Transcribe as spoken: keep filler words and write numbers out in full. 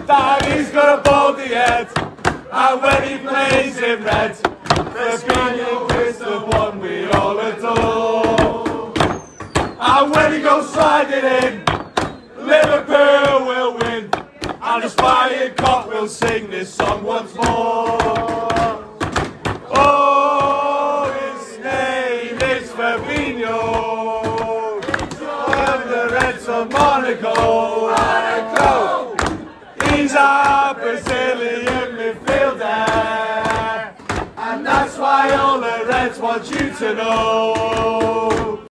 that he's got a baldy head, and when he plays in red, Fabinho is the one we all adore. And when he goes sliding in, Liverpool will win, and the Spying Cock will sing this song once more. Oh, his name is Fabinho, and the Reds of Monaco. Monaco. He's a Brazilian midfielder, and that's why all the Reds want you to know.